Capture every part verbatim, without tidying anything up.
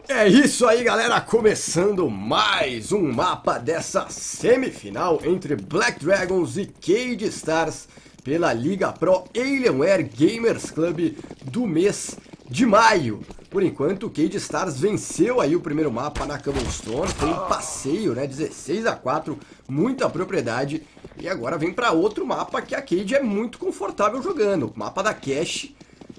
É isso aí, galera, começando mais um mapa dessa semifinal entre Black Dragons e Cade Stars pela Liga Pro Alienware Gamers Club do mês de maio. Por enquanto, o Cade Stars venceu aí o primeiro mapa na Cobblestone, foi um passeio, né, dezesseis a quatro, muita propriedade, e agora vem para outro mapa que a Cade é muito confortável jogando, o mapa da Cache.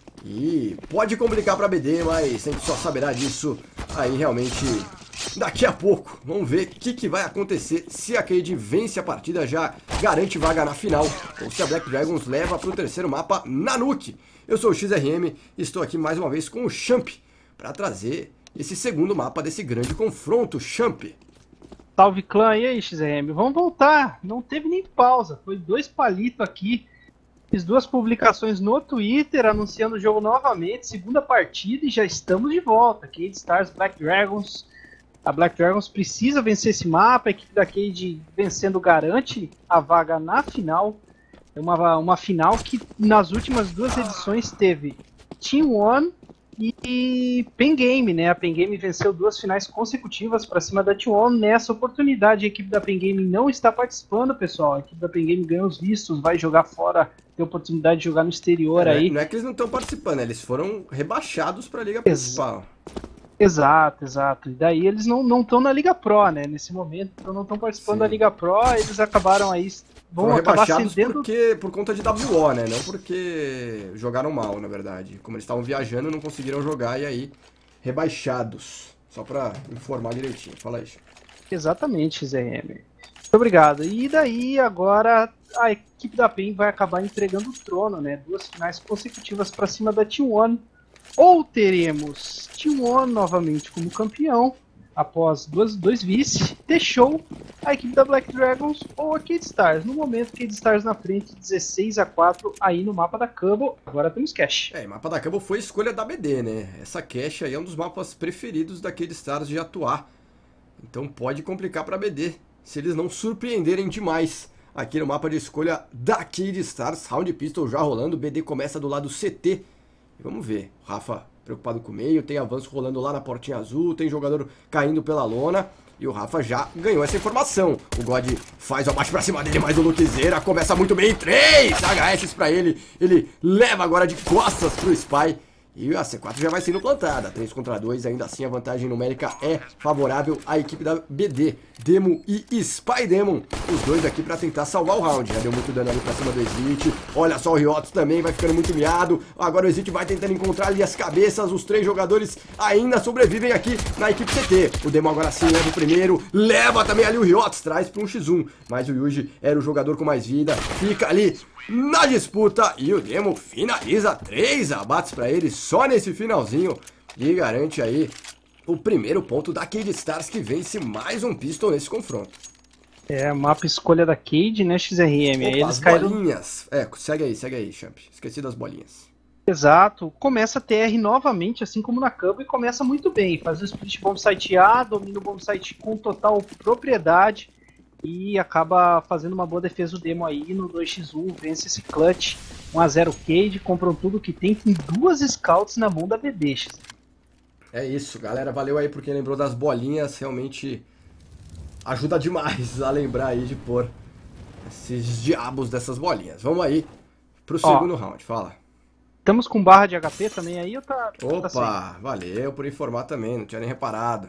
E pode complicar para B D, mas a gente só saberá disso aí realmente daqui a pouco. Vamos ver o que, que vai acontecer se a Cade vence a partida, já garante vaga na final, ou se a Black Dragons leva para o terceiro mapa na Nuke. Eu sou o X R M e estou aqui mais uma vez com o Champ para trazer esse segundo mapa desse grande confronto. Champ. Salve clã, e aí X R M? Vamos voltar, não teve nem pausa, foi dois palitos aqui. Fiz duas publicações no Twitter anunciando o jogo novamente, segunda partida, e já estamos de volta. Cade Stars, Black Dragons. A Black Dragons precisa vencer esse mapa, a equipe da Cade vencendo garante a vaga na final. É uma, uma final que nas últimas duas edições teve Team One e Pen Game, né? A Pen Game venceu duas finais consecutivas para cima da Team One. Nessa oportunidade a equipe da Pen Game não está participando, pessoal. A equipe da Pen Game ganhou os vistos, vai jogar fora, tem oportunidade de jogar no exterior é, aí. Não é que eles não estão participando, eles foram rebaixados para a Liga Principal. Exato, exato. E daí eles não estão na Liga Pro, né? Nesse momento, então não estão participando Sim. da Liga Pro, eles acabaram aí... Vão foram acabar rebaixados acendendo... porque, por conta de W O, né? Não porque jogaram mal, na verdade. Como eles estavam viajando, não conseguiram jogar e aí rebaixados. Só pra informar direitinho. Fala aí. Exatamente, X R M. Muito obrigado. E daí agora a equipe da Pen vai acabar entregando o trono, né? Duas finais consecutivas pra cima da Team One. Ou teremos Team One novamente como campeão, após dois, dois vice, deixou a equipe da Black Dragons ou a Cade Stars. No momento, Cade Stars na frente, dezesseis a quatro aí no mapa da Cubble. Agora temos Cache. É, o mapa da Cubble foi escolha da B D, né? Essa Cache aí é um dos mapas preferidos da Cade Stars de atuar. Então pode complicar para B D, se eles não surpreenderem demais aqui no mapa de escolha da Cade Stars. Round Pistol já rolando, B D começa do lado C T. E vamos ver, o Rafa preocupado com o meio, tem avanço rolando lá na portinha azul, tem jogador caindo pela lona, e o Rafa já ganhou essa informação. O God faz o abate pra cima dele, mas o Lukezeira começa muito bem, três H S pra ele, ele leva agora de costas pro Spy, e a C quatro já vai sendo plantada, três contra dois, ainda assim a vantagem numérica é favorável à equipe da B D. Demo e Spy Demon, os dois aqui pra tentar salvar o round. Já deu muito dano ali pra cima do Exit. Olha só, o Riotos também vai ficando muito miado. Agora o Exit vai tentando encontrar ali as cabeças. Os três jogadores ainda sobrevivem aqui na equipe C T. O Demo agora sim leva o primeiro, leva também ali o Riotos, traz pra um xis um. Mas o Yuji era o jogador com mais vida, fica ali na disputa. E o Demo finaliza três abates pra ele só nesse finalzinho. E garante aí o primeiro ponto da Cade Stars, que vence mais um pistol nesse confronto. É, mapa escolha da Cade, né, X R M? Opa, aí eles as caíram... bolinhas. É, segue aí, segue aí, Champ. Esqueci das bolinhas. Exato. Começa a T R novamente, assim como na Cubble, e começa muito bem. Faz o split bombsite A, domina o bombsite com total propriedade e acaba fazendo uma boa defesa do Demo aí no dois xis um, vence esse clutch. um a zero Cade, compram tudo que tem, tem duas scouts na mão da B D, X. É isso, galera, valeu aí porque lembrou das bolinhas, realmente ajuda demais a lembrar aí de pôr esses diabos dessas bolinhas. Vamos aí pro segundo Ó, round, fala. Estamos com barra de H P também aí ou tá... Opa, tá valeu por informar também, não tinha nem reparado.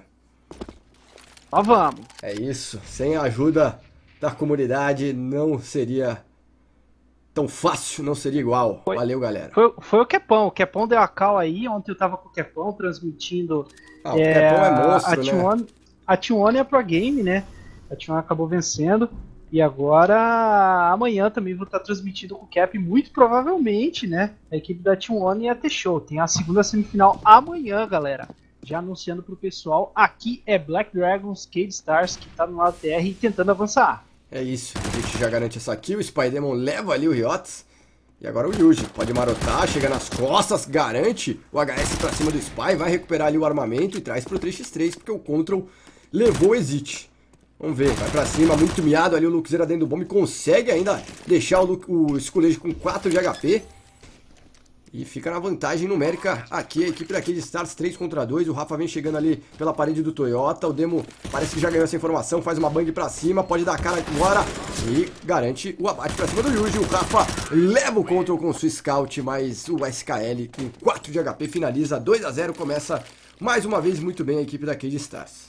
Ó, vamos. É isso, sem a ajuda da comunidade não seria tão fácil, não seria igual. Foi, Valeu, galera. Foi, foi o Kepão. O Kepão deu a cal aí. Ontem eu tava com o Kepão transmitindo. Ah, o é, Kepão é monstro, a Team né? One, a Team One é a Pro Game, né? A Team One acabou vencendo. E agora, amanhã também vou estar transmitindo com o Cap, muito provavelmente, né? A equipe da Team One ia ter show. Tem a segunda semifinal amanhã, galera. Já anunciando pro pessoal. Aqui é Black Dragons, Cade Stars, que tá no lado T R e tentando avançar. É isso, a gente já garante essa kill, o Spy Demon leva ali o Riots. E agora o Yuji pode marotar, chega nas costas, garante o H S pra cima do Spy, vai recuperar ali o armamento e traz pro três xis três, porque o Control levou o Exit. Vamos ver, vai pra cima, muito miado ali o Lukezeira dentro do bomb, consegue ainda deixar o, o Skullage com quatro de H P. E fica na vantagem numérica aqui a equipe da Cade Stars, três contra dois. O Rafa vem chegando ali pela parede do Toyota. O Demo parece que já ganhou essa informação, faz uma bang pra cima, pode dar a cara agora e garante o abate pra cima do Yuji. O Rafa leva o control com o sua Scout, mas o S K L com quatro de H P finaliza dois a zero. Começa mais uma vez muito bem a equipe da Cade Stars.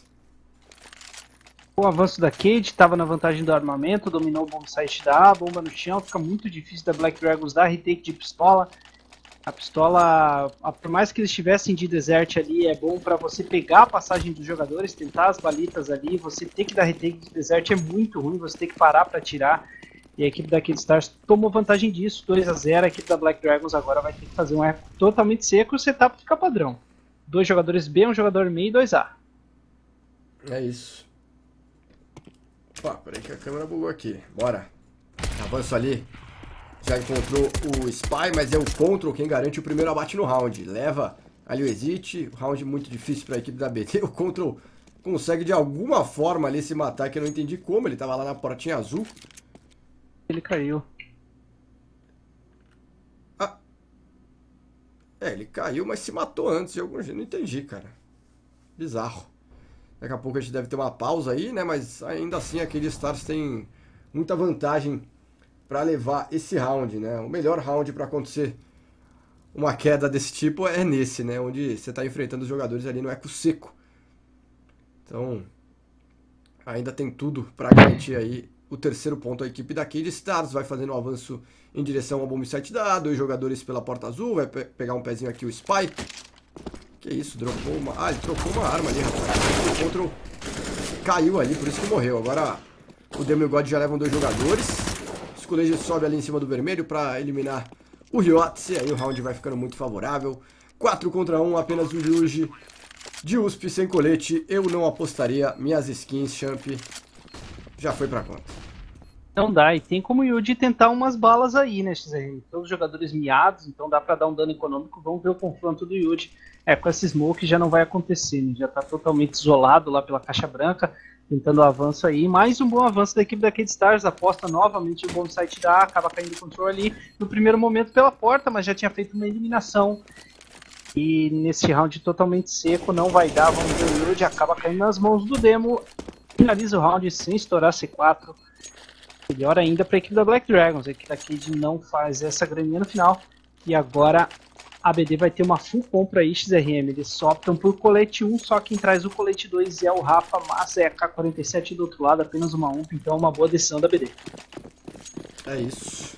O avanço da Cade estava na vantagem do armamento, dominou o bomb site da A, bomba no chão, fica muito difícil da Black Dragons dar retake de pistola. A pistola, por mais que eles estivessem de desert ali, é bom para você pegar a passagem dos jogadores, tentar as balitas ali, você ter que dar retake de desert é muito ruim, você tem que parar para atirar. E a equipe da Cade Stars tomou vantagem disso, dois a zero, a equipe da Black Dragons agora vai ter que fazer um eco totalmente seco e o setup fica padrão. Dois jogadores B, um jogador meio e dois A. É isso. Opa, peraí que a câmera bugou aqui. Bora. Avanço ali. Já encontrou o Spy, mas é o Control quem garante o primeiro abate no round. Leva ali o Exit. O round muito difícil para a equipe da B T. O Control consegue de alguma forma ali se matar, que eu não entendi como. Ele tava lá na portinha azul. Ele caiu. Ah. É, ele caiu, mas se matou antes de algum jeito. Não entendi, cara. Bizarro. Daqui a pouco a gente deve ter uma pausa aí, né? Mas ainda assim a Cade Stars tem muita vantagem para levar esse round, né? O melhor round para acontecer uma queda desse tipo é nesse, né? Onde você está enfrentando os jogadores ali no eco seco. Então, ainda tem tudo para garantir aí o terceiro ponto. A equipe da Cade Stars vai fazendo um avanço em direção ao bomb site da A. Dois jogadores pela porta azul. Vai pe pegar um pezinho aqui o Spy. Que isso, dropou uma... Ah, ele trocou uma arma ali, rapaz. O Control caiu ali, por isso que morreu. Agora o Demo e o God já levam dois jogadores. O Skullage sobe ali em cima do vermelho para eliminar o Ryots. E aí o round vai ficando muito favorável. quatro contra um, apenas o Yuji de U S P sem colete. Eu não apostaria. Minhas skins, Champ, já foi pra conta. Não dá, e tem como o Yuji tentar umas balas aí, né, X R? Todos os jogadores miados, então dá pra dar um dano econômico. Vamos ver o confronto do Yuji. É, com esse smoke já não vai acontecer, né? Já tá totalmente isolado lá pela caixa branca, tentando o avanço aí. Mais um bom avanço da equipe da Cade Stars, aposta novamente no bom site da A, acaba caindo o control ali no primeiro momento pela porta, mas já tinha feito uma eliminação. E nesse round totalmente seco não vai dar, vamos ver o Yuji, acaba caindo nas mãos do Demo. Finaliza o round sem estourar C quatro. Melhor ainda para a equipe da Black Dragons, a equipe da Cade não faz essa graninha no final. E agora a B D vai ter uma full compra aí, X R M. Eles só optam por colete um, só quem traz o colete dois é o Rafa, mas é a K quarenta e sete do outro lado, apenas uma U M P, então é uma boa decisão da B D. É isso.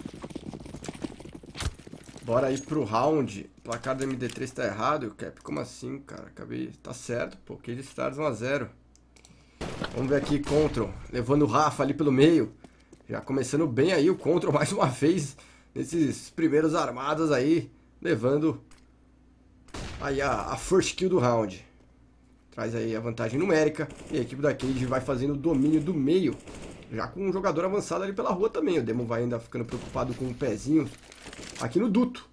Bora aí pro round. O placar do M D três tá errado, Cap. Como assim, cara? Acabei... Tá certo, pô. Cade Stars um a zero. Vamos ver aqui, Control. Levando o Rafa ali pelo meio. Já começando bem aí o Control mais uma vez. Nesses primeiros armados aí. Levando aí a, a first kill do round. Traz aí a vantagem numérica. E a equipe da Cade vai fazendo o domínio do meio. Já com um jogador avançado ali pela rua também. O Demo vai ainda ficando preocupado com o pezinho aqui no duto.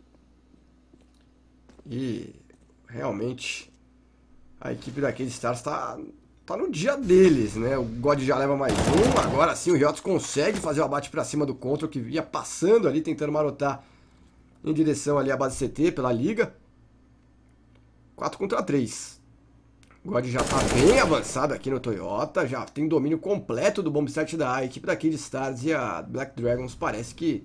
E realmente a equipe da Cade Stars está tá no dia deles, né? O God já leva mais um. Agora sim o Ryots consegue fazer o abate pra cima do Control, que ia passando ali, tentando marotar em direção ali à base C T pela liga. quatro contra três. O God já tá bem avançado aqui no Toyota. Já tem domínio completo do bomb site da A. A equipe da Cade Stars e a Black Dragons parece que...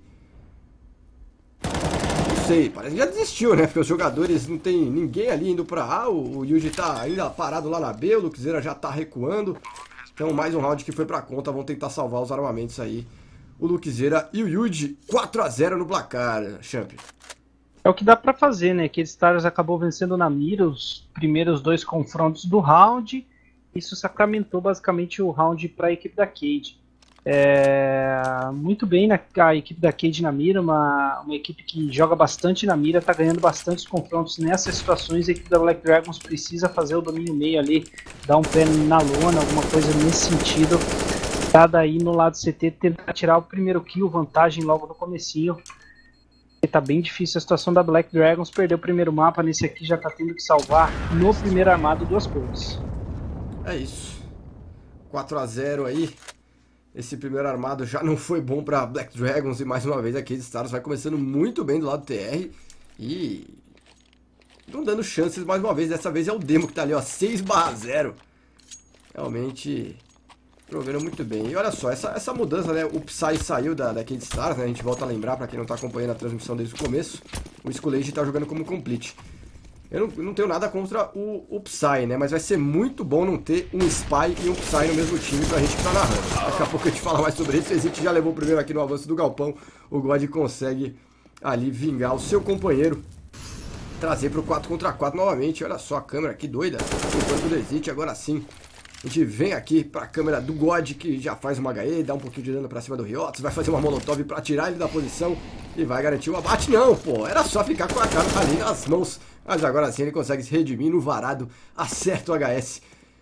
Não sei, parece que já desistiu, né? Porque os jogadores não tem ninguém ali indo pra A. O, o Yuji tá ainda parado lá na B. O Luxeira já tá recuando. Então mais um round que foi pra conta. Vão tentar salvar os armamentos aí. O Luxeira e o Yuji. quatro a zero no placar, Champ. É o que dá pra fazer, né? Que Stars acabou vencendo na mira os primeiros dois confrontos do round. Isso sacramentou basicamente o round para a equipe da Cade. É... Muito bem na, a equipe da Cade na mira, uma, uma equipe que joga bastante na mira, tá ganhando bastantes confrontos nessas situações. A equipe da Black Dragons precisa fazer o domínio meio ali, dar um pé na lona, alguma coisa nesse sentido. Tá daí no lado C T, tentar tirar o primeiro kill, vantagem logo no comecinho. Tá bem difícil a situação da Black Dragons, perdeu o primeiro mapa, nesse aqui já tá tendo que salvar no primeiro armado duas cores. É isso, quatro a zero aí, esse primeiro armado já não foi bom pra Black Dragons e mais uma vez a Cade Stars vai começando muito bem do lado do T R E não dando chances mais uma vez. Dessa vez é o Demo que tá ali, ó, seis barra zero. Realmente jogando muito bem. E olha só, essa, essa mudança, né? O Psy saiu da, da Cade Stars, né? A gente volta a lembrar, pra quem não tá acompanhando a transmissão desde o começo. O Skullage tá jogando como complete. Eu não, eu não tenho nada contra o, o Psy, né? Mas vai ser muito bom não ter um Spy e um Psy no mesmo time pra gente que tá narrando. Daqui a pouco a gente fala mais sobre isso. O Exit já levou o primeiro aqui no avanço do galpão. O God consegue ali vingar o seu companheiro. Trazer pro quatro contra quatro novamente. Olha só a câmera, que doida. Enquanto o Exit, agora sim. A gente vem aqui pra câmera do God, que já faz uma H E, dá um pouquinho de dano pra cima do Riots, vai fazer uma Molotov pra tirar ele da posição e vai garantir o abate. Não, pô, era só ficar com a cara ali nas mãos, mas agora sim ele consegue se redimir no varado, acerta o H S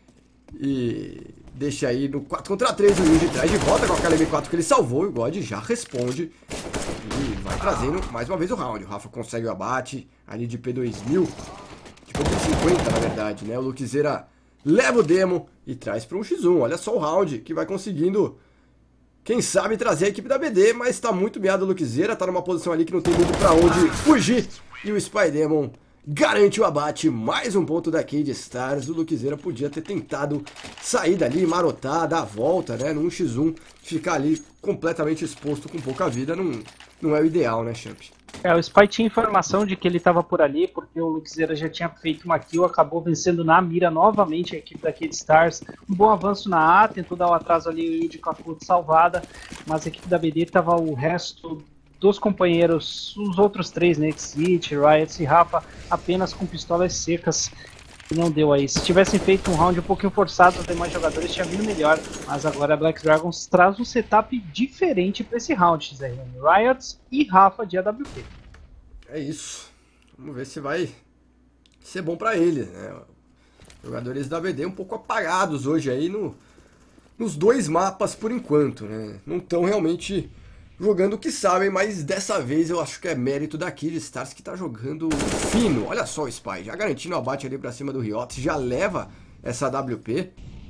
e deixa aí no quatro contra três o Yuji traz de volta com aquela M quatro que ele salvou e o God já responde e vai trazendo mais uma vez o round. O Rafa consegue o abate ali de P dois mil, de P cinquenta na verdade, né, o Luquezeira leva o Demo e traz para um xis um. Olha só o round que vai conseguindo, quem sabe, trazer a equipe da B D, mas está muito meado o Luquezeira, está numa posição ali que não tem muito para onde fugir. E o Spy Demon garante o abate, mais um ponto da Cade Stars. O Luquezeira podia ter tentado sair dali, marotar, dar a volta, né, num xis um, ficar ali completamente exposto com pouca vida, não, não é o ideal, né, Champ? É, o Spy tinha informação de que ele estava por ali, porque o Luquezeira já tinha feito uma kill, acabou vencendo na mira novamente a equipe da Cade Stars. Um bom avanço na A, tentou dar o atraso ali, o Yuji com a F U T salvada, mas a equipe da B D estava o resto dos companheiros, os outros três, né, Exit, Riot e Rafa, apenas com pistolas secas. Não deu aí. Se tivessem feito um round um pouquinho forçado, os demais jogadores tinham vindo melhor. Mas agora a Black Dragons traz um setup diferente para esse round, X R M. Riot e Rafa de A W P. É isso. Vamos ver se vai ser bom para eles, né? Jogadores da B D um pouco apagados hoje aí no, nos dois mapas por enquanto, né? Não estão realmente jogando o que sabem, mas dessa vez eu acho que é mérito da Cade Stars, que tá jogando fino. Olha só o Spy, já garantindo o abate ali pra cima do Riot, já leva essa A W P.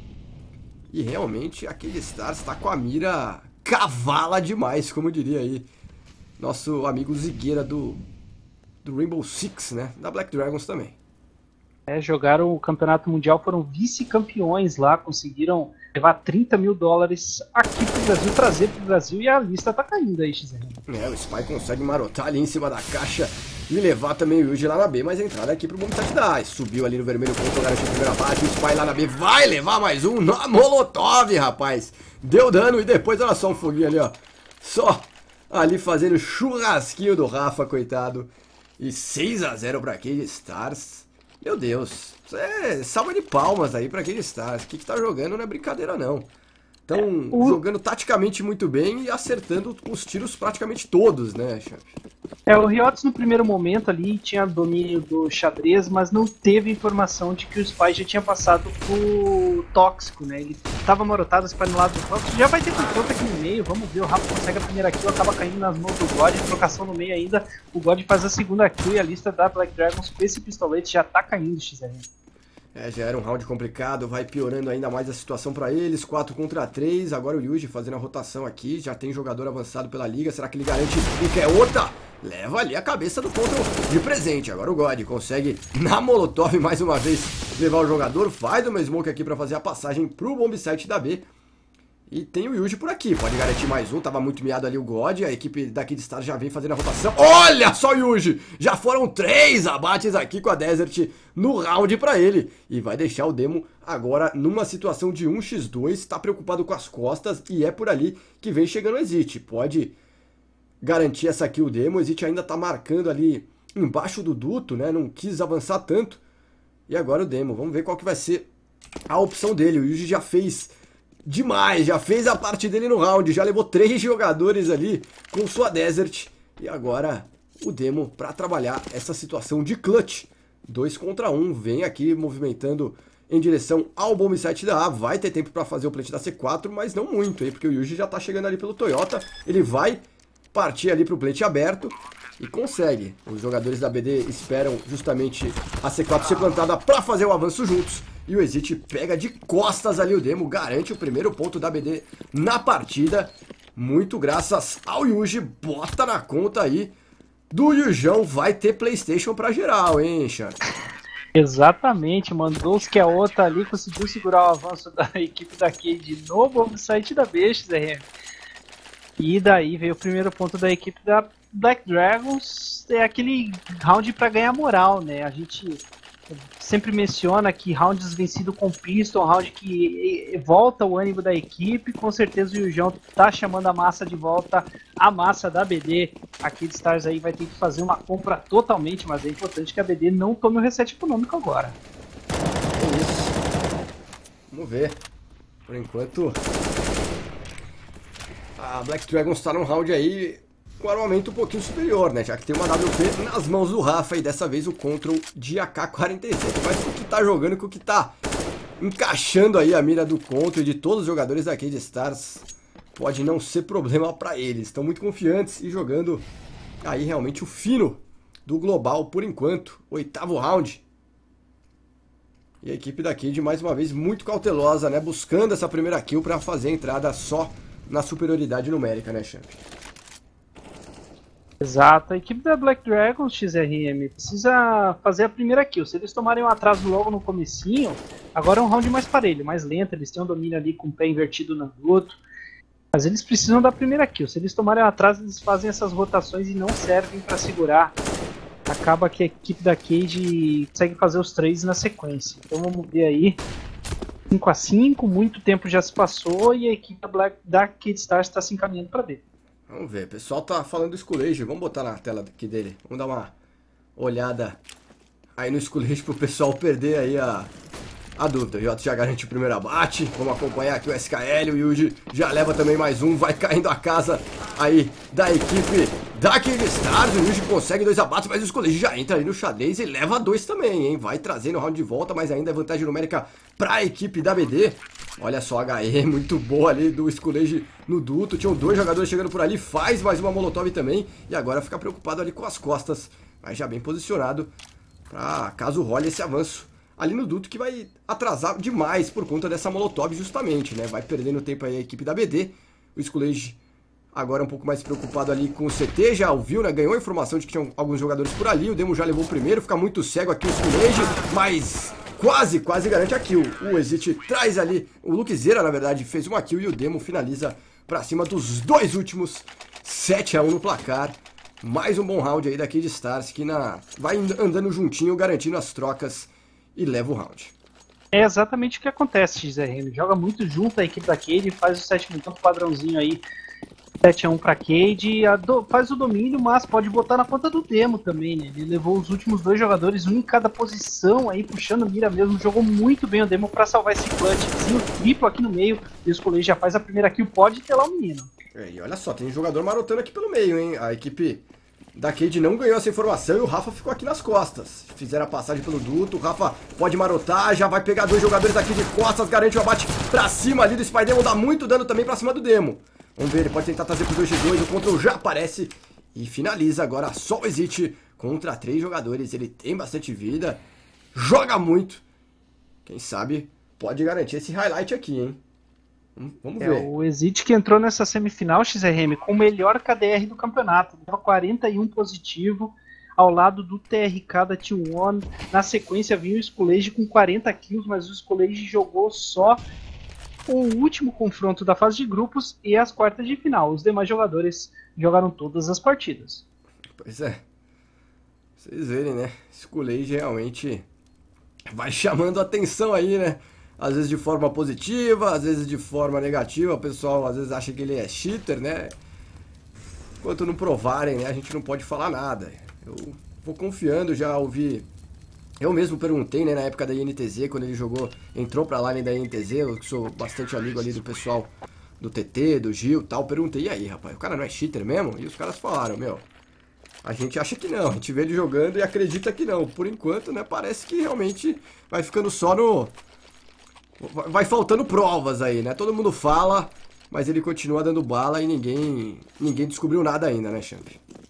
E realmente a Cade Stars tá com a mira cavala demais, como diria aí nosso amigo Zigueira do, do Rainbow Six, né? Da Black Dragons também. É, jogaram o campeonato mundial, foram vice-campeões lá, conseguiram levar trinta mil dólares aqui pro Brasil, trazer pro Brasil, e a lista tá caindo aí, X R. É, o Spy consegue marotar ali em cima da caixa e levar também o Yuji lá na B, mas a entrada aqui pro Bombsite da subiu ali no vermelho ponto, garantiu a primeira base, o Spy lá na B vai levar mais um na Molotov, rapaz. Deu dano e depois, olha só um foguinho ali, ó. Só ali fazendo churrasquinho do Rafa, coitado. E seis a zero pra Cade Stars. Meu Deus, isso é salva de palmas aí pra Cade Stars. O que, que tá jogando não é brincadeira, não. Estão é, o... jogando taticamente muito bem e acertando os tiros praticamente todos, né, Champ? É, o Riots no primeiro momento ali tinha domínio do xadrez, mas não teve informação de que o Spy já tinha passado pro tóxico, né? Ele tava marotado, o Spy no lado do tóxico, já vai ter confronto aqui no meio, vamos ver, o Rafa consegue a primeira kill, acaba caindo nas mãos do God, trocação no meio ainda, o God faz a segunda kill e a lista da Black Dragons com esse pistolete já tá caindo, X R. É, já era um round complicado, vai piorando ainda mais a situação pra eles, quatro contra três, agora o Yuji fazendo a rotação aqui, já tem jogador avançado pela liga, será que ele garante e quer outra? Leva ali a cabeça do control de presente, agora o God consegue na Molotov mais uma vez levar o jogador, faz uma smoke aqui pra fazer a passagem pro bombsite da B. E tem o Yuji por aqui, pode garantir mais um, tava muito miado ali o God, a equipe daqui de Stars já vem fazendo a rotação. Olha só o Yuji, já foram três abates aqui com a Desert no round pra ele. E vai deixar o Demo agora numa situação de um contra dois, tá preocupado com as costas e é por ali que vem chegando o Exit. Pode garantir essa aqui o Demo, o Exit ainda tá marcando ali embaixo do duto, né, não quis avançar tanto. E agora o Demo, vamos ver qual que vai ser a opção dele, o Yuji já fez... demais, já fez a parte dele no round, já levou três jogadores ali com sua Desert. E agora o Demo para trabalhar essa situação de clutch. dois contra um, vem aqui movimentando em direção ao bombsite da A. Vai ter tempo para fazer o plant da C quatro, mas não muito, hein, porque o Yuji já tá chegando ali pelo Toyota. Ele vai partir ali pro plant aberto e consegue. Os jogadores da B D esperam justamente a C quatro ser plantada para fazer o avanço juntos. E o Exit pega de costas ali o Demo, garante o primeiro ponto da B D na partida. Muito graças ao Yuji, bota na conta aí do Yujão vai ter PlayStation pra geral, hein, Xan? Exatamente, mandou os que a outra ali, conseguiu segurar o avanço da equipe da Cade de novo no site da B X R. E daí veio o primeiro ponto da equipe da Black Dragons, é aquele round para ganhar moral, né? A gente sempre menciona que rounds vencido com pistol, round que volta o ânimo da equipe, com certeza o Yujão tá chamando a massa de volta, a massa da B D. A Kid Stars aí vai ter que fazer uma compra totalmente, mas é importante que a B D não tome o reset econômico agora. É isso. Vamos ver. Por enquanto, a Black Dragons tá num round aí com armamento um pouquinho superior, né? Já que tem uma W P nas mãos do Rafa e dessa vez o control de A K quarenta e sete. Mas o que tá jogando, com o que tá encaixando aí a mira do control e de todos os jogadores da Cade Stars, pode não ser problema pra eles. Estão muito confiantes e jogando aí realmente o fino do global por enquanto. Oitavo round. E a equipe da Cade mais uma vez muito cautelosa, né? Buscando essa primeira kill pra fazer a entrada só na superioridade numérica, né, Champ? Exato, a equipe da Black Dragons X R M precisa fazer a primeira kill. Se eles tomarem um atraso logo no comecinho, agora é um round mais parelho, mais lento, eles têm um domínio ali com o pé invertido no duto. Mas eles precisam da primeira kill. Se eles tomarem um atraso, eles fazem essas rotações e não servem para segurar. Acaba que a equipe da Cade consegue fazer os três na sequência. Então vamos ver aí. cinco a cinco, muito tempo já se passou e a equipe da, Black, da Cade Stars está se encaminhando para B. Vamos ver, o pessoal tá falando do Schoolage, vamos botar na tela aqui dele, vamos dar uma olhada aí no Schoolage pro pessoal perder aí a, a dúvida. O Jota já garante o primeiro abate, vamos acompanhar aqui o S K L, o Yuji já leva também mais um, vai caindo a casa aí da equipe da King Stars. O Yuji consegue dois abates, mas o Schoolage já entra aí no xadrez e leva dois também, hein? Vai trazendo o round de volta, mas ainda é vantagem numérica pra equipe da B D. Olha só a H E, muito boa ali do Schoolage no duto. Tinham dois jogadores chegando por ali, faz mais uma molotov também. E agora fica preocupado ali com as costas, mas já bem posicionado pra caso role esse avanço ali no duto, que vai atrasar demais por conta dessa molotov justamente, né? Vai perdendo tempo aí a equipe da B D. O Schoolage agora um pouco mais preocupado ali com o C T, já ouviu, né? Ganhou a informação de que tinham alguns jogadores por ali. O Demo já levou o primeiro, fica muito cego aqui o Schoolage, mas quase, quase garante a kill. O Exit traz ali, o Luquezeira, na verdade, fez uma kill e o Demo finaliza pra cima dos dois últimos. sete a um no placar. Mais um bom round aí da Cade Stars, que na... vai andando juntinho, garantindo as trocas e leva o round. É exatamente o que acontece, X R M. Joga muito junto a equipe da Cade, faz o sétimo campo padrãozinho aí, sete a um pra Cade, do, faz o domínio, mas pode botar na conta do Demo também, né? Ele levou os últimos dois jogadores, um em cada posição aí, puxando mira mesmo, jogou muito bem o Demo pra salvar esse clutchzinho triplo aqui no meio, e o Schoolage já faz a primeira kill, pode ter lá o menino. É, e olha só, tem um jogador marotando aqui pelo meio, hein? A equipe da Cade não ganhou essa informação e o Rafa ficou aqui nas costas. Fizeram a passagem pelo duto, o Rafa pode marotar, já vai pegar dois jogadores aqui de costas, garante o abate pra cima ali do Spy Demo, dá muito dano também pra cima do Demo. Vamos ver, ele pode tentar trazer pro dois contra dois, o control já aparece e finaliza agora só o Exit contra três jogadores. Ele tem bastante vida, joga muito. Quem sabe pode garantir esse highlight aqui, hein? Vamos ver. É, o Exit que entrou nessa semifinal, X R M, com o melhor K D R do campeonato. Leva quarenta e um positivo ao lado do T R K da T um. Na sequência vinha o Schoolage com quarenta kills, mas o Schoolage jogou só o último confronto da fase de grupos e as quartas de final. Os demais jogadores jogaram todas as partidas. Pois é. Vocês verem, né? Schoolage realmente vai chamando atenção aí, né? Às vezes de forma positiva, às vezes de forma negativa. O pessoal às vezes acha que ele é cheater, né? Enquanto não provarem, né? A gente não pode falar nada. Eu vou confiando, já ouvi... Eu mesmo perguntei, né, na época da I N T Z, quando ele jogou, entrou pra line da I N T Z, eu sou bastante amigo ali do pessoal do T T, do Gil e tal, perguntei, e aí, rapaz, o cara não é cheater mesmo? E os caras falaram, meu, a gente acha que não, a gente vê ele jogando e acredita que não. Por enquanto, né, parece que realmente vai ficando só no... Vai faltando provas aí, né, todo mundo fala, mas ele continua dando bala e ninguém, ninguém descobriu nada ainda, né, Champ?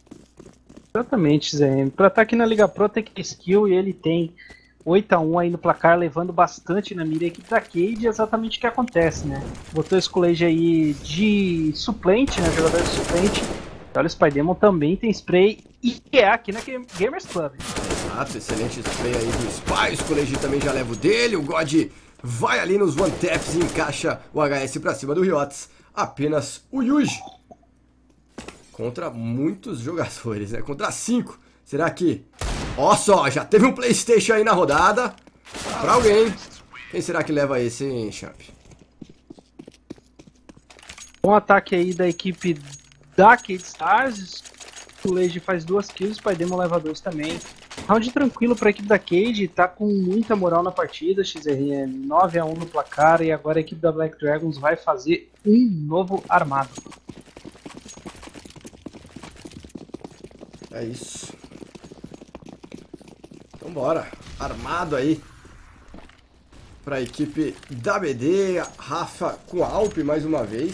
Exatamente, Zé. Pra estar aqui na Liga Pro tem que ter skill e ele tem oito a um aí no placar, levando bastante na mira a equipe da Cade. Exatamente o que acontece, né? Botou esse Schoolage aí de suplente, né? Jogador de suplente. Olha, o Spy Demon também tem spray e é aqui na Gamers Club. Exato, excelente spray aí do Spy. O Skullage também já leva o dele. O God vai ali nos one taps e encaixa o H S pra cima do Riots. Apenas o Yuji. Contra muitos jogadores, né? Contra cinco. Será que... Ó só, já teve um PlayStation aí na rodada. Pra alguém. Quem será que leva esse, hein, Champ? Um ataque aí da equipe da Cade Stars. O Lege faz duas kills, o Spy Demon leva dois também. Round tranquilo para a equipe da Cade, tá com muita moral na partida. X R M nove a um no placar e agora a equipe da Black Dragons vai fazer um novo armado. É isso. Então bora, armado aí para a equipe da B D. Rafa com a Alp mais uma vez.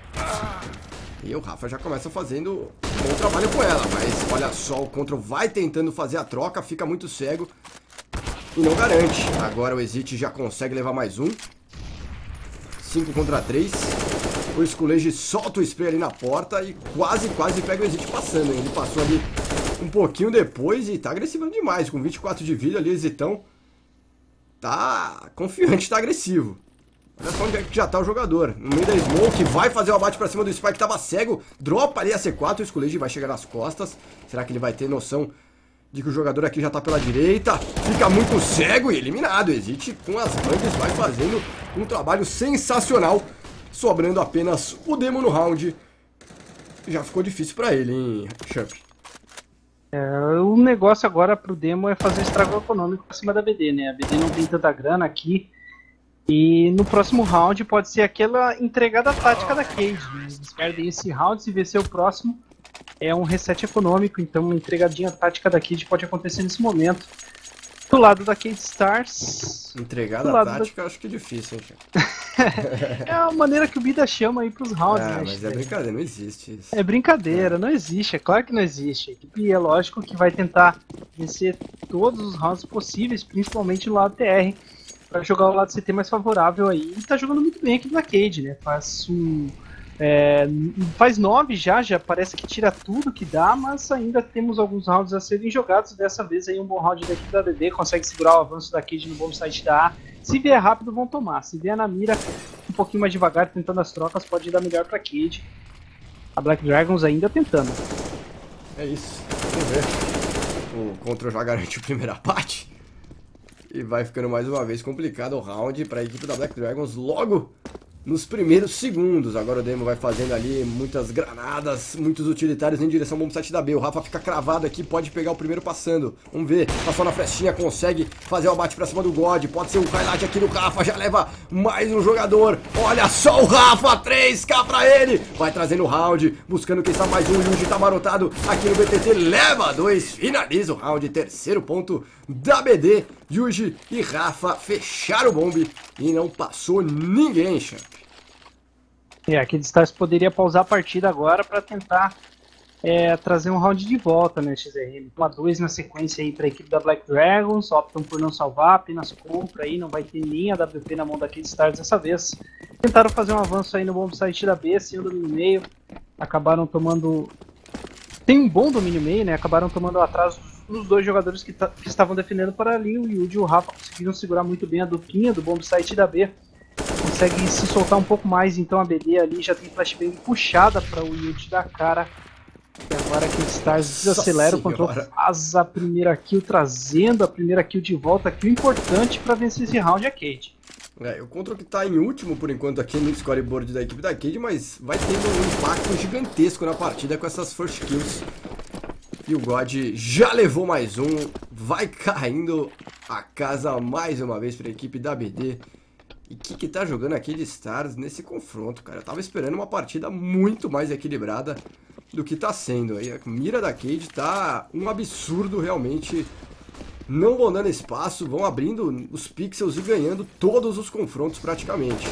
E o Rafa já começa fazendo um bom trabalho com ela, mas olha só, o Control vai tentando fazer a troca, fica muito cego e não garante. Agora o Exit já consegue levar mais um. cinco contra três. O Skullage solta o spray ali na porta e quase, quase pega o Exit passando. Ele passou ali um pouquinho depois e tá agressivo demais. Com vinte e quatro de vida ali, o Exitão tá confiante, tá agressivo. Olha só onde é que já tá o jogador. No meio da smoke, vai fazer o abate pra cima do Spy que tava cego. Dropa ali a C quatro, o Skullage vai chegar nas costas. Será que ele vai ter noção de que o jogador aqui já tá pela direita? Fica muito cego e eliminado. Exit com as bangs vai fazendo um trabalho sensacional. Sobrando apenas o Demo no round. Já ficou difícil pra ele, hein, Champ? É, o negócio agora pro Demo é fazer estrago econômico acima da B D, né? A B D não tem tanta grana aqui. E no próximo round pode ser aquela entregada tática da Cade, né? Eles perdem esse round, se vencer o próximo é um reset econômico, então uma entregadinha tática da Cade pode acontecer nesse momento. Do lado da Cade Stars... Entregada tática da... eu acho que é difícil, hein, é a maneira que o Bida chama aí pros rounds, ah, né? Mas é brincadeira, não existe isso. É brincadeira, não existe, é claro que não existe. A equipe é lógico que vai tentar vencer todos os rounds possíveis, principalmente no lado T R. Para jogar o lado C T mais favorável aí, e tá jogando muito bem aqui na Cade, né? Faz um, é, faz nove já, já parece que tira tudo que dá, mas ainda temos alguns rounds a serem jogados. Dessa vez aí um bom round da equipe da B D, consegue segurar o avanço da Cade no bom site da A. Se vier rápido vão tomar, se vier na mira um pouquinho mais devagar, tentando as trocas, pode dar melhor pra Cade. A Black Dragons ainda tentando. É isso, vamos ver. O Control já garante o primeiro abate. E vai ficando mais uma vez complicado o round para a equipe da Black Dragons logo nos primeiros segundos. Agora o Demo vai fazendo ali muitas granadas, muitos utilitários em direção ao bom site da B. O Rafa fica cravado aqui, pode pegar o primeiro passando. Vamos ver, passou na flechinha, consegue fazer o abate para cima do God. Pode ser um highlight aqui no Rafa, já leva mais um jogador. Olha só o Rafa, três K para ele. Vai trazendo o round, buscando quem sabe mais um. O Yuji tá marotado aqui no B T T, leva dois, finaliza o round, terceiro ponto da B D. Yuji e Rafa fecharam o bombe e não passou ninguém, Champ. É, a Cade Stars poderia pausar a partida agora para tentar é, trazer um round de volta, né, X R M. um a dois na sequência aí para a equipe da Black Dragons, optam por não salvar, apenas compra aí, não vai ter nem a W P na mão da Cade Stars dessa vez. Tentaram fazer um avanço aí no bom site da B, sem o domínio meio, acabaram tomando... Tem um bom domínio meio, né, acabaram tomando atraso dos dois jogadores que, que estavam defendendo para ali. O Yuji e o Rafa conseguiram segurar muito bem a duplinha do bomb site da B. Consegue se soltar um pouco mais, então a B D ali já tem flashbang puxada para o Yuji da cara. E agora que o Stars desacelera, o Control faz a primeira kill, trazendo a primeira kill de volta, kill importante para vencer esse round a Cade. É, o Control que tá em último por enquanto aqui no scoreboard da equipe da Cade, mas vai tendo um impacto gigantesco na partida com essas first kills. E o God já levou mais um, vai caindo a casa mais uma vez para a equipe da B D. E que que tá jogando aqui de Stars nesse confronto, cara? Eu tava esperando uma partida muito mais equilibrada do que tá sendo. Aí a mira da Cade tá um absurdo realmente. Não vão dando espaço, vão abrindo os pixels e ganhando todos os confrontos praticamente.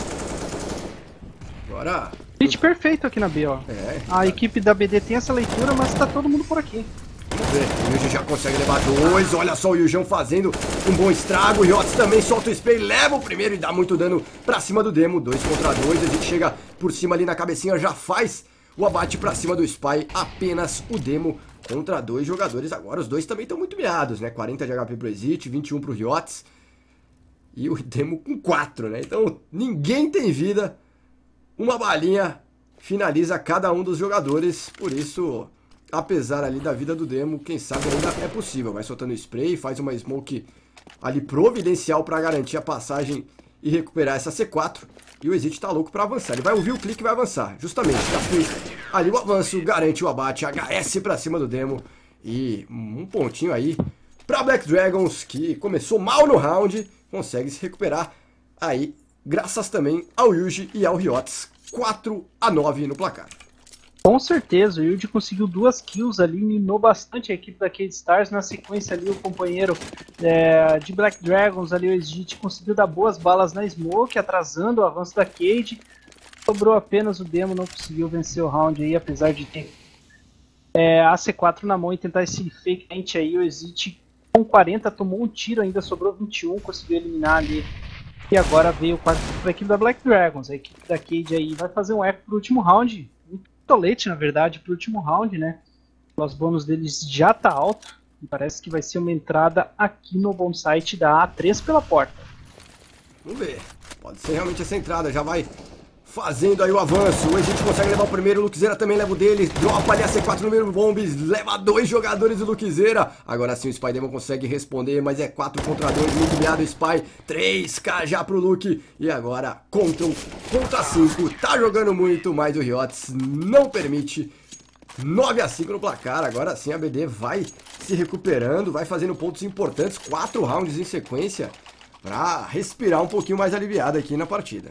Agora... Pitch perfeito aqui na B, ó. É, a tá. Equipe da B D tem essa leitura, mas tá todo mundo por aqui. Vamos ver, o Yuji já consegue levar dois, olha só o Yujão fazendo um bom estrago, o Riots também solta o spray, leva o primeiro e dá muito dano pra cima do Demo, dois contra dois, a gente chega por cima ali na cabecinha, já faz o abate pra cima do Spy, apenas o Demo contra dois jogadores. Agora os dois também estão muito meados, né? quarenta de H P pro Exit, vinte e um pro Riots. E o Demo com quatro, né? Então ninguém tem vida. Uma balinha finaliza cada um dos jogadores. Por isso, apesar ali da vida do Demo, quem sabe ainda é possível. Vai soltando spray, faz uma smoke ali providencial para garantir a passagem e recuperar essa C quatro. E o Exit tá louco para avançar. Ele vai ouvir o clique e vai avançar. Justamente, já fez ali o avanço, garante o abate. H S para cima do Demo. E um pontinho aí para Black Dragons, que começou mal no round. Consegue se recuperar aí, graças também ao Yuji e ao Riots. quatro a nove no placar. Com certeza, o Yuji conseguiu duas kills ali, minou bastante a equipe da Cade Stars. Na sequência ali, o companheiro é, de Black Dragons, ali o Exit, conseguiu dar boas balas na Smoke, atrasando o avanço da Cade. Sobrou apenas o Demo, não conseguiu vencer o round aí, apesar de ter é, a C quatro na mão e tentar esse fake ant aí. O Exit com quarenta tomou um tiro, ainda sobrou vinte e um, conseguiu eliminar ali. E agora veio quase para a equipe da Black Dragons. A equipe da Cade aí vai fazer um eco pro último round. Um tolete, na verdade, pro último round, né? Os bônus deles já tá alto. E parece que vai ser uma entrada aqui no bom site da A três pela porta. Vamos ver. Pode ser realmente essa entrada. Já vai fazendo aí o avanço. O Exit consegue levar o primeiro. O Luquezeira também leva o dele. Dropa ali a C quatro no número bombs. Leva dois jogadores do Luquezeira. Agora sim o Spy Demon consegue responder. Mas é quatro contra dois. Muito meado o Spy. três K já pro Luke. E agora contra contra cinco. Tá jogando muito. Mas o Riots não permite. nove a cinco no placar. Agora sim a B D vai se recuperando. Vai fazendo pontos importantes. quatro rounds em sequência. Pra respirar um pouquinho mais aliviado aqui na partida.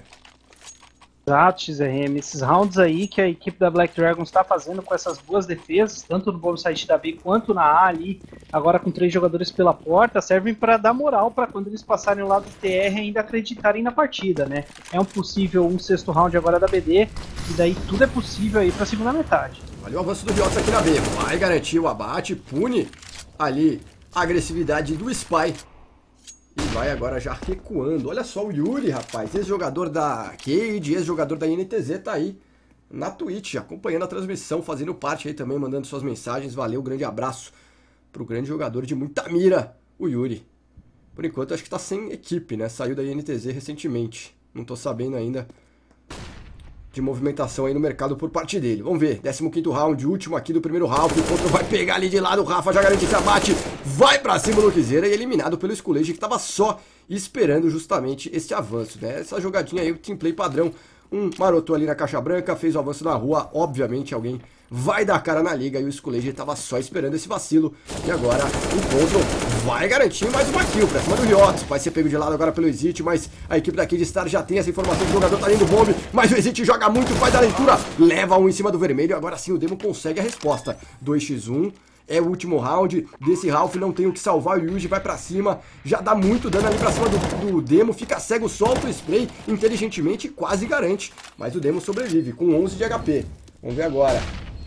Exato, X R M. Esses rounds aí que a equipe da Black Dragons está fazendo com essas boas defesas, tanto no bônus site da B quanto na A ali, agora com três jogadores pela porta, servem para dar moral para quando eles passarem lá do T R ainda acreditarem na partida, né? É um possível um sexto round agora da B D, e daí tudo é possível aí para a segunda metade. Olha o avanço do Riots aqui na B. Vai garantir o abate, pune ali a agressividade do Spy. E vai agora já recuando. Olha só o Yuri, rapaz. Ex-jogador da Cade, ex-jogador da I N T Z, tá aí na Twitch, acompanhando a transmissão, fazendo parte aí também, mandando suas mensagens. Valeu, grande abraço pro grande jogador de muita mira, o Yuri. Por enquanto, acho que tá sem equipe, né? Saiu da I N T Z recentemente. Não tô sabendo ainda de movimentação aí no mercado por parte dele. Vamos ver, décimo quinto round, último aqui do primeiro round. O contra vai pegar ali de lado, o Rafa já garante esse abate. Vai pra cima do Luquezeira e eliminado pelo Skullage, que tava só esperando justamente esse avanço, né? Essa jogadinha aí, o team play padrão. Um marotou ali na caixa branca, fez o avanço na rua. Obviamente alguém vai dar cara na liga e o Skullage tava só esperando esse vacilo. E agora o Control vai garantir mais uma kill pra cima do Riots. Vai ser pego de lado agora pelo Exit, mas a equipe da Cade Star já tem essa informação que o jogador tá indo bombe. Mas o Exit joga muito, faz a leitura, leva um em cima do vermelho. Agora sim o Demo consegue a resposta. dois a um. É o último round desse Ralph, não tem o que salvar, o Yuji vai pra cima, já dá muito dano ali pra cima do, do Demo, fica cego, solta o spray inteligentemente e quase garante, mas o Demo sobrevive com onze de H P. Vamos ver agora.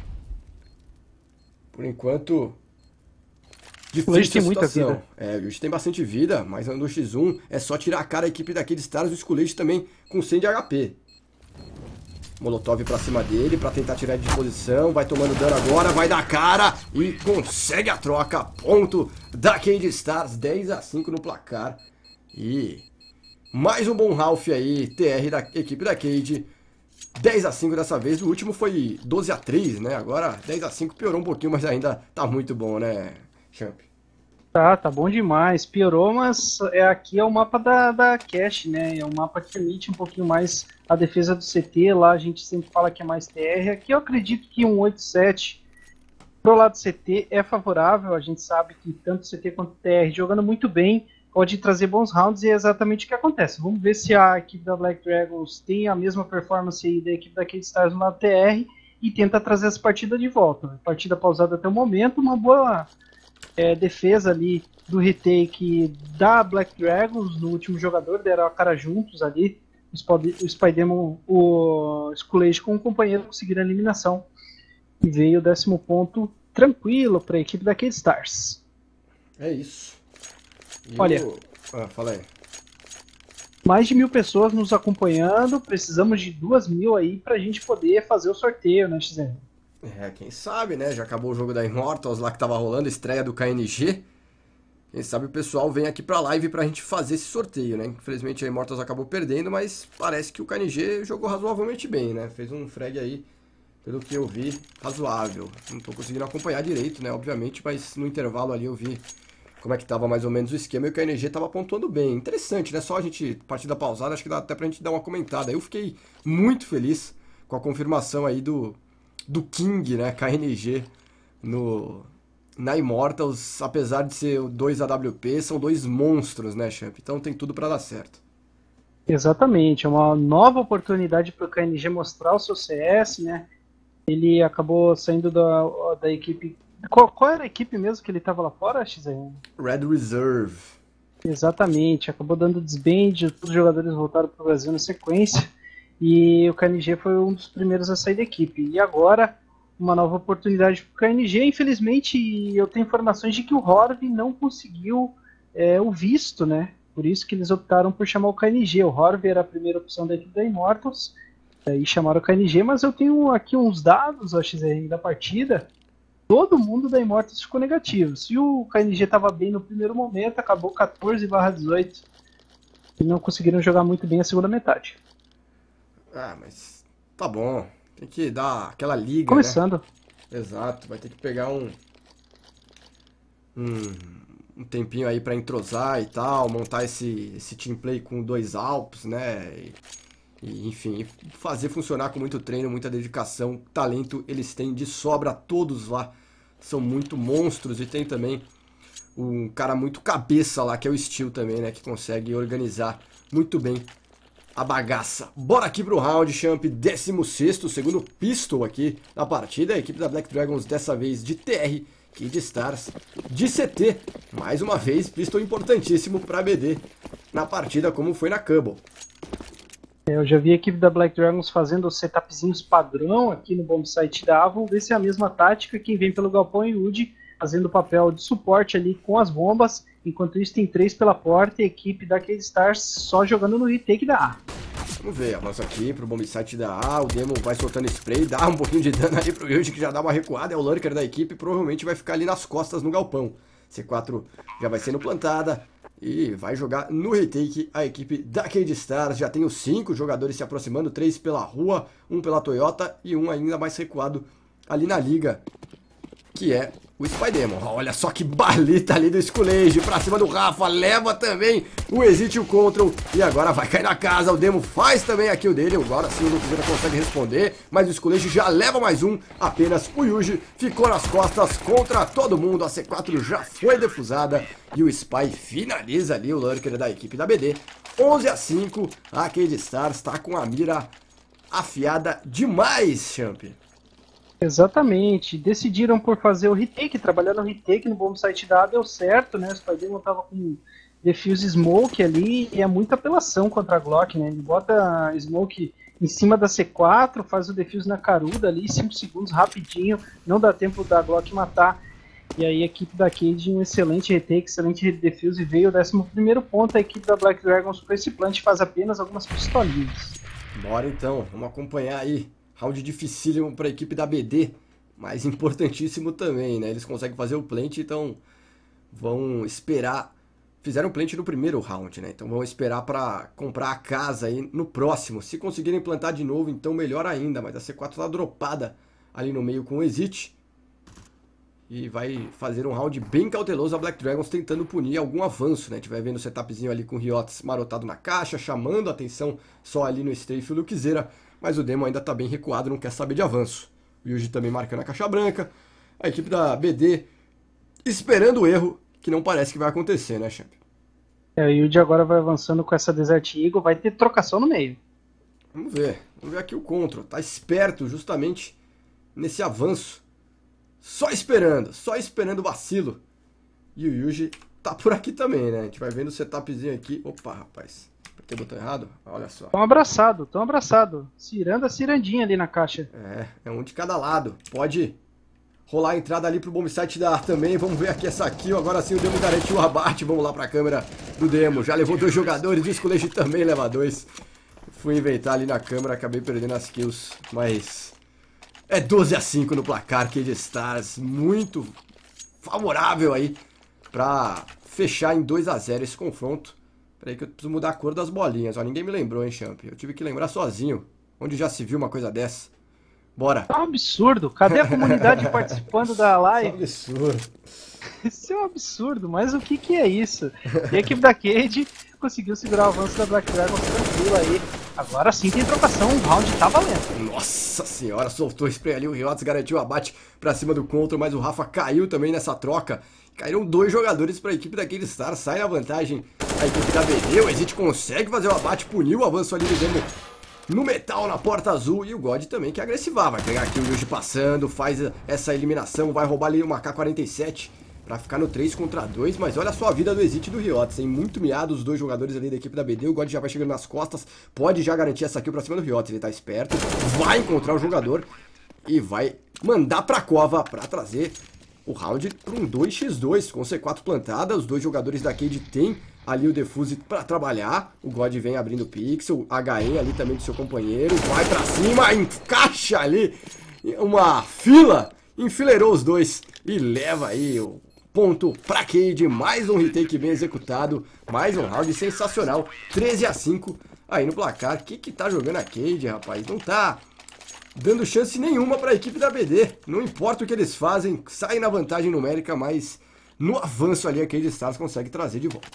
Por enquanto, difícil o Yuji tem a muita situação. vida. É, o Yuji tem bastante vida, mas no dois a um é só tirar a cara a equipe daqueles Stars, o Skullage também com cem de H P. Molotov pra cima dele, pra tentar tirar ele de posição. Vai tomando dano agora, vai dar cara e consegue a troca. Ponto da Cade Stars, dez a cinco no placar. E mais um bom Ralph aí, T R da equipe da Cade. dez a cinco dessa vez, o último foi doze a três, né? Agora dez a cinco piorou um pouquinho, mas ainda tá muito bom, né, Champ? Tá, tá bom demais. Piorou, mas é, aqui é o mapa da, da Cash, né? É um mapa que permite um pouquinho mais a defesa do C T. Lá a gente sempre fala que é mais T R. Aqui eu acredito que um oito sete pro lado do C T é favorável. A gente sabe que tanto o C T quanto o T R jogando muito bem pode trazer bons rounds e é exatamente o que acontece. Vamos ver se a equipe da Black Dragons tem a mesma performance aí da equipe da Cade Stars no lado do T R e tenta trazer essa partida de volta. Partida pausada até o momento, uma boa... É, defesa ali do retake da Black Dragons no último jogador, deram a cara juntos ali, o Spy Demon, o Skullage com o companheiro conseguiram a eliminação e veio o décimo ponto tranquilo para a equipe da Cade Stars. É isso. E Olha, o... ah, fala aí. mais de mil pessoas nos acompanhando. Precisamos de duas mil aí pra gente poder fazer o sorteio, né, X R? É, quem sabe, né? Já acabou o jogo da Immortals lá que tava rolando, estreia do K N G. Quem sabe o pessoal vem aqui pra live pra gente fazer esse sorteio, né? Infelizmente a Immortals acabou perdendo, mas parece que o K N G jogou razoavelmente bem, né? Fez um frag aí, pelo que eu vi, razoável. Não tô conseguindo acompanhar direito, né? Obviamente, mas no intervalo ali eu vi como é que tava mais ou menos o esquema e o K N G tava pontuando bem. Interessante, né? Só a gente, partida pausada, acho que dá até pra gente dar uma comentada. Eu fiquei muito feliz com a confirmação aí do, do King, né? K N G no, na Immortals. Apesar de ser dois A W P, são dois monstros, né, Champ? Então tem tudo pra dar certo. Exatamente, é uma nova oportunidade para o K N G mostrar o seu C S, né? Ele acabou saindo da, da equipe. Qual, qual era a equipe mesmo que ele estava lá fora, X R? Red Reserve. Exatamente, acabou dando desband, todos os jogadores voltaram para o Brasil na sequência e o K N G foi um dos primeiros a sair da equipe. E agora, uma nova oportunidade para o K N G. Infelizmente, eu tenho informações de que o Horv não conseguiu é, o visto, né? Por isso que eles optaram por chamar o K N G. O Horv era a primeira opção da equipe da Immortals e chamaram o K N G, mas eu tenho aqui uns dados, ó, X R, da partida. Todo mundo da Immortals ficou negativo. Se o K N G estava bem no primeiro momento, acabou quatorze barra dezoito. E não conseguiram jogar muito bem a segunda metade. Ah, mas tá bom. Tem que dar aquela liga, Começando. Né? Exato. Vai ter que pegar um... Um, um tempinho aí pra entrosar e tal. Montar esse, esse team play com dois Alps, né? E, e, enfim, fazer funcionar com muito treino, muita dedicação, talento eles têm de sobra, todos lá são muito monstros. E tem também um cara muito cabeça lá, que é o Steel também, né, que consegue organizar muito bem a bagaça. Bora aqui pro round, Champ, décimo sexto, segundo pistol aqui na partida. A equipe da Black Dragons dessa vez de T R, Kid Stars de C T. Mais uma vez, pistol importantíssimo pra B D na partida, como foi na Cubble. Eu já vi a equipe da Black Dragons fazendo os setupzinhos padrão aqui no bombsite da Avon. Vê se é a mesma tática. Quem vem pelo Galpão e Wood fazendo o papel de suporte ali com as bombas. Enquanto isso tem três pela porta e a equipe da K Stars só jogando no retake da A. Vamos ver, avança aqui pro bombsite da A. O Demo vai soltando spray, dá um pouquinho de dano ali pro Yuji, que já dá uma recuada. É o lurker da equipe, provavelmente vai ficar ali nas costas no galpão. C quatro já vai sendo plantada. E vai jogar no retake a equipe da Cade Stars. Já tem os cinco jogadores se aproximando, três pela rua, um pela Toyota e um ainda mais recuado ali na liga, que é o Spy Demon. Olha só que balita ali do Skulage pra cima do Rafa, leva também o Exit e o Control, e agora vai cair na casa. O Demo faz também a kill dele, agora sim o Luqueira consegue responder, mas o Skulage já leva mais um, apenas o Yuji ficou nas costas contra todo mundo. A C quatro já foi defusada e o Spy finaliza ali o Lurker da equipe da B D. onze a cinco, a Cade Stars está com a mira afiada demais, Champ. Exatamente, decidiram por fazer o retake, trabalhar no retake no bombsite da A, deu certo, né? O Spider-Man tava com defuse smoke ali e é muita apelação contra a Glock, né? Ele bota smoke em cima da C quatro, faz o defuse na caruda ali, cinco segundos rapidinho, não dá tempo da Glock matar. E aí a equipe da Cade, um excelente retake, excelente defuse, veio o décimo primeiro ponto. A equipe da Black Dragons com esse plant faz apenas algumas pistolinhas. Bora então, vamos acompanhar aí. Round dificílimo para a equipe da B D, mas importantíssimo também, né? Eles conseguem fazer o plant, então vão esperar. Fizeram o plant no primeiro round, né? Então vão esperar para comprar a casa aí no próximo. Se conseguirem plantar de novo, então melhor ainda. Mas a C quatro tá dropada ali no meio com o Exit. E vai fazer um round bem cauteloso a Black Dragons, tentando punir algum avanço, né? A gente vai vendo o setupzinho ali com o Riots marotado na caixa, chamando a atenção só ali no strafe o Luquezeira. Mas o Demo ainda tá bem recuado, não quer saber de avanço. O Yuji também marcando a caixa branca. A equipe da B D esperando o erro, que não parece que vai acontecer, né, Champ? É, o Yuji agora vai avançando com essa Desert Eagle, vai ter trocação no meio. Vamos ver. Vamos ver aqui o Control. Tá esperto justamente nesse avanço. Só esperando, só esperando o vacilo. E o Yuji tá por aqui também, né? A gente vai vendo o setupzinho aqui. Opa, rapaz. Apertei o botão errado? Olha só. Tão abraçado, tão abraçado. Ciranda, cirandinha ali na caixa. É, é um de cada lado. Pode rolar a entrada ali pro bomb site da A também. Vamos ver aqui essa kill. Agora sim o Demo garantiu o abate. Vamos lá pra câmera do Demo. Já levou dois jogadores. O Skullage também leva dois. Fui inventar ali na câmera. Acabei perdendo as kills. Mas é doze a cinco no placar. Cade Stars muito favorável aí pra fechar em dois a zero esse confronto. Peraí que eu preciso mudar a cor das bolinhas. Ó, ninguém me lembrou, hein, Champ? Eu tive que lembrar sozinho. Onde já se viu uma coisa dessa? Bora. É um absurdo. Cadê a comunidade participando da live? Isso é um absurdo. Isso é um absurdo, mas o que que é isso? E a equipe da Cade conseguiu segurar o avanço da Black Dragon tranquilo aí. Agora sim tem trocação, o round tá valendo. Nossa senhora, soltou o spray ali, o Riots garantiu o abate pra cima do Control, mas o Rafa caiu também nessa troca. Caíram dois jogadores para a equipe da Cade Stars, sai na vantagem a equipe da B D. O Exit consegue fazer o abate, puniu o avanço ali do Demo no metal, na porta azul. E o God também, que é agressivar, vai pegar aqui o Yuji passando, faz essa eliminação, vai roubar ali uma K quarenta e sete para ficar no três contra dois. Mas olha só a vida do Exit e do Riots, hein? Muito miado os dois jogadores ali da equipe da B D. O God já vai chegando nas costas, pode já garantir essa kill pra cima do Riots. Ele tá esperto, vai encontrar o jogador e vai mandar pra cova pra trazer o round para um dois contra dois, com C quatro plantada. Os dois jogadores da Cade tem ali o Defuse para trabalhar. O God vem abrindo pixel, H E ali também do seu companheiro, vai para cima, encaixa ali uma fila, enfileirou os dois e leva aí o ponto para Cade. Mais um retake bem executado, mais um round sensacional, treze a cinco aí no placar. O que que tá jogando a Cade, rapaz? Não tá dando chance nenhuma para a equipe da B D. Não importa o que eles fazem, saem na vantagem numérica, mas no avanço ali a Cade Stars consegue trazer de volta.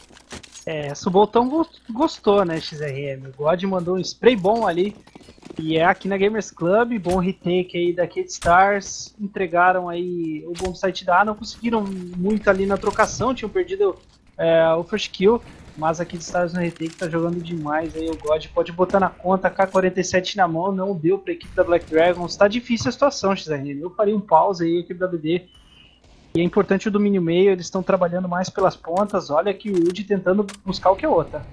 É, Suboltão gostou, né, X R M? O God mandou um spray bom ali. E é aqui na Gamers Club, bom retake aí da Cade Stars. Entregaram aí o bom site da A, não conseguiram muito ali na trocação, tinham perdido é, o first kill. Mas aqui de Stars no retake tá jogando demais aí. O God pode botar na conta, K quarenta e sete na mão, não deu pra equipe da Black Dragons. Tá difícil a situação, X R M. Eu faria um pause aí, a equipe da B D. E é importante o domínio meio, eles estão trabalhando mais pelas pontas. Olha aqui o Yuji tentando buscar o que é outra.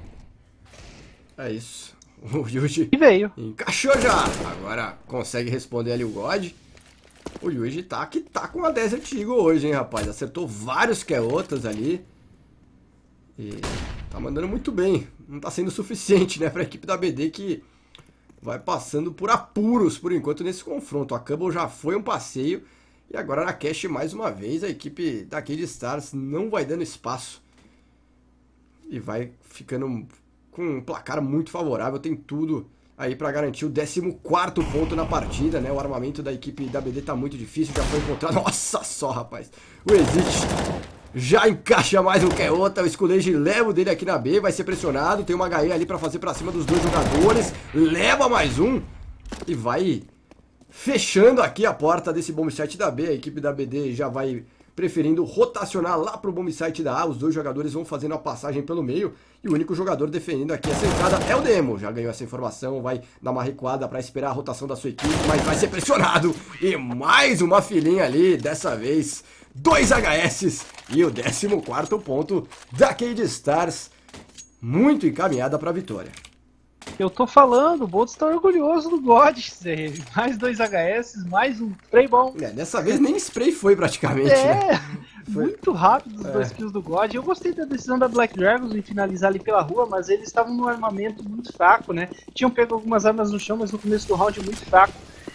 É isso. O Yuji e veio. Encaixou já. Agora consegue responder ali o God. O Yuji tá que tá com a Desert Eagle hoje, hein, rapaz. Acertou vários que é outras ali. E tá mandando muito bem. Não tá sendo suficiente, né, pra equipe da B D, que vai passando por apuros por enquanto nesse confronto. A Cubble já foi um passeio. E agora na Cash mais uma vez a equipe da Cade Stars não vai dando espaço. E vai ficando com um placar muito favorável. Tem tudo aí pra garantir o décimo quarto ponto na partida, né? O armamento da equipe da B D tá muito difícil. Já foi encontrado. Nossa só, rapaz. O Exit já encaixa mais um que é outra. O Skullage leva o dele aqui na B. Vai ser pressionado. Tem uma H E ali pra fazer pra cima dos dois jogadores. Leva mais um. E vai fechando aqui a porta desse bomb site da B. A equipe da B D já vai preferindo rotacionar lá pro bomb site da A. Os dois jogadores vão fazendo a passagem pelo meio. E o único jogador defendendo aqui essa entrada é o Demo. Já ganhou essa informação, vai dar uma recuada para esperar a rotação da sua equipe, mas vai ser pressionado. E mais uma filinha ali, dessa vez dois H S e o décimo quarto ponto da Cade Stars. Muito encaminhada para a vitória. Eu tô falando, o Bolt está orgulhoso do God. Mais dois H S, mais um spray bom. É, dessa vez nem spray foi praticamente, é, né? Foi muito rápido os é. dois kills do God. Eu gostei da decisão da Black Dragons em finalizar ali pela rua, mas eles estavam num armamento muito fraco, né? Tinham pego algumas armas no chão, mas no começo do round muito fraco.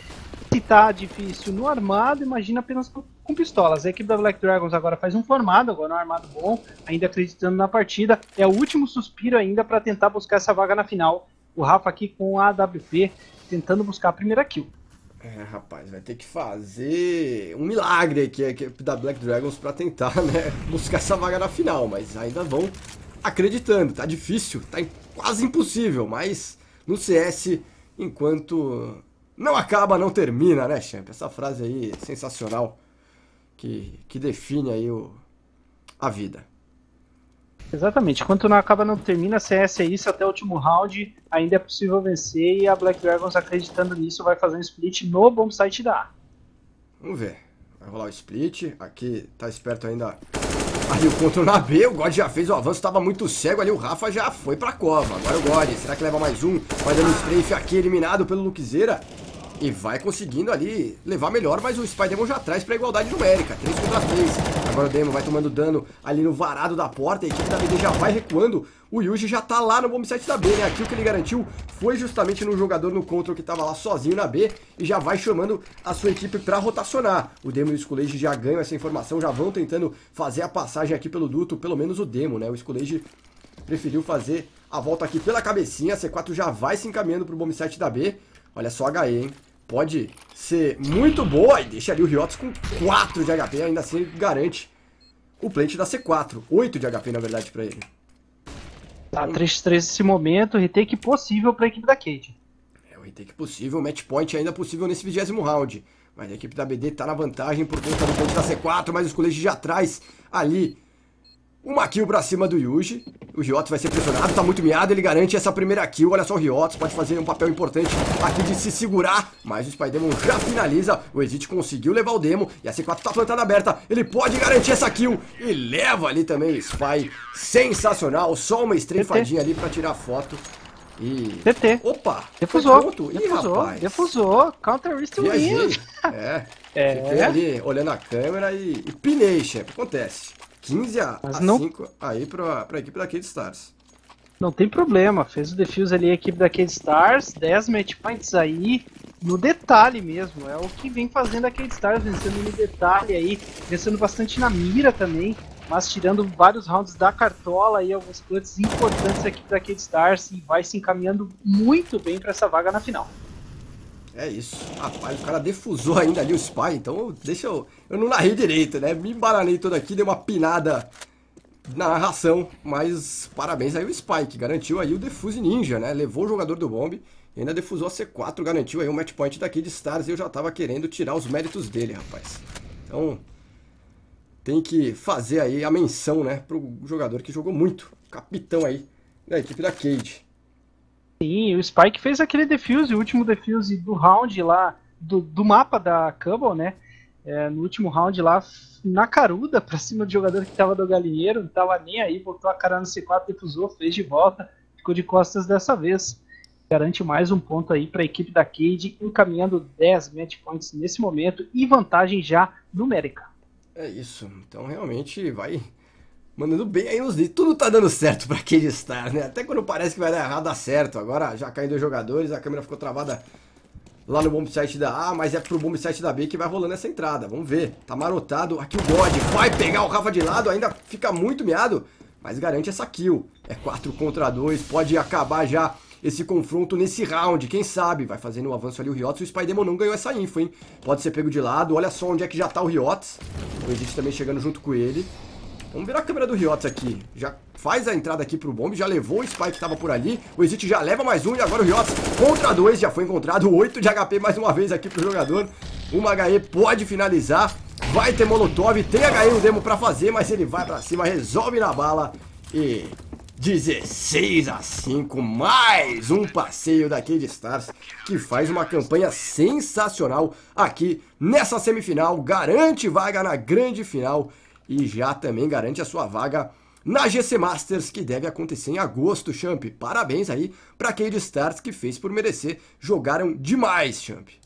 Se tá difícil no armado, imagina apenas com, com pistolas. A equipe da Black Dragons agora faz um formado, agora um armado bom, ainda acreditando na partida. É o último suspiro ainda para tentar buscar essa vaga na final. O Rafa aqui com a A W P tentando buscar a primeira kill. É, rapaz, vai ter que fazer um milagre aqui a equipe da Black Dragons pra tentar, né, buscar essa vaga na final, mas ainda vão acreditando. Tá difícil, tá quase impossível, mas no C S, enquanto não acaba, não termina, né, Champ? Essa frase aí sensacional que, que define aí o, a vida. Exatamente, enquanto não acaba, não termina, C S é isso, até o último round ainda é possível vencer e a Black Dragons, acreditando nisso, vai fazer um split no bomb site da A. Vamos ver, vai rolar o split, aqui tá esperto ainda ali o control na B, o God já fez o avanço, tava muito cego ali, o Rafa já foi pra cova, agora o God, será que leva mais um? Vai dando um strafe aqui, eliminado pelo Luquezeira. E vai conseguindo ali levar melhor, mas o Spider-Man já traz pra igualdade numérica, três contra três. Agora o Demon vai tomando dano ali no varado da porta, a equipe da B D já vai recuando. O Yuji já tá lá no bomb site da B, né? Aqui o que ele garantiu foi justamente no jogador no control que tava lá sozinho na B e já vai chamando a sua equipe pra rotacionar. O Demon e o Skullage já ganham essa informação, já vão tentando fazer a passagem aqui pelo duto, pelo menos o Demon, né? O Skullage preferiu fazer a volta aqui pela cabecinha, a C quatro já vai se encaminhando pro bomb site da B. Olha só a H E, hein? Pode ser muito boa e deixa ali o Riots com quatro de H P, ainda assim garante o plant da C quatro. oito de H P, na verdade, pra ele. Tá três três nesse momento, retake possível pra equipe da Cade. É, o retake possível, match point ainda possível nesse vigésimo round. Mas a equipe da B D tá na vantagem por conta do plant da C quatro, mas os colegios já traz ali uma kill pra cima do Yuji. O Riots vai ser pressionado, tá muito miado, ele garante essa primeira kill. Olha só, o Riots pode fazer um papel importante aqui de se segurar, mas o Spider-Man já finaliza. O Exit conseguiu levar o Demo e a C quatro tá plantada aberta. Ele pode garantir essa kill e leva ali também o Spy. Sensacional, só uma estrefadinha ali pra tirar foto. E... T T. Opa! Defusou, Ih, defusou, rapaz. defusou. Counter Wrist Win. É, É. fiquei ali olhando a câmera e, e pinei, chefe. Acontece. quinze a não... cinco aí pra, pra equipe da Cade Stars. Não tem problema, fez o defuse ali a equipe da Cade Stars, dez match points aí, no detalhe mesmo, é o que vem fazendo a Cade Stars, vencendo no detalhe aí, vencendo bastante na mira também, mas tirando vários rounds da cartola aí, alguns clutches importantes da equipe da Cade Stars e vai se encaminhando muito bem para essa vaga na final. É isso. Rapaz, o cara defusou ainda ali o Spy, então deixa eu... Eu não narrei direito, né? Me embaralhei todo aqui, dei uma pinada na narração, mas parabéns aí o Spy, que garantiu aí o defuse ninja, né? Levou o jogador do bomb e ainda defusou a C quatro, garantiu aí o match point daqui de Stars e eu já tava querendo tirar os méritos dele, rapaz. Então, tem que fazer aí a menção, né, pro jogador que jogou muito, capitão aí da equipe da Cade. Sim, o Spike fez aquele defuse, o último defuse do round lá, do, do mapa da Cubble, né? É, no último round lá, na caruda, pra cima do jogador que tava do galinheiro, não tava nem aí, botou a cara no C quatro, defusou, fez de volta, ficou de costas dessa vez. Garante mais um ponto aí pra equipe da Cade, encaminhando dez match points nesse momento e vantagem já numérica. É isso, então realmente vai... mandando bem aí nos níveis. Tudo tá dando certo pra Cade Stars, né? Até quando parece que vai dar errado, dá certo. Agora já caem dois jogadores, a câmera ficou travada lá no bomb site da A, mas é pro bomb site da B que vai rolando essa entrada. Vamos ver. Tá marotado. Aqui o God vai pegar o Rafa de lado, ainda fica muito miado, mas garante essa kill. É quatro contra dois, pode acabar já esse confronto nesse round. Quem sabe? Vai fazendo um avanço ali o Riots. O Spider-Man não ganhou essa info, hein? Pode ser pego de lado. Olha só onde é que já tá o Riots. O Exit também chegando junto com ele. Vamos ver a câmera do Riots aqui. Já faz a entrada aqui pro bomb, já levou o Spy que tava por ali. O Exit já leva mais um e agora o Riots contra dois. Já foi encontrado oito de H P mais uma vez aqui pro jogador. Uma H E pode finalizar. Vai ter Molotov, tem H E no demo pra fazer, mas ele vai pra cima, resolve na bala. E dezesseis a cinco, mais um passeio da Cade Stars, que faz uma campanha sensacional aqui nessa semifinal. Garante vaga na grande final. E já também garante a sua vaga na G C Masters, que deve acontecer em agosto, Champ. Parabéns aí pra Cade Stars, que fez por merecer. Jogaram demais, Champ.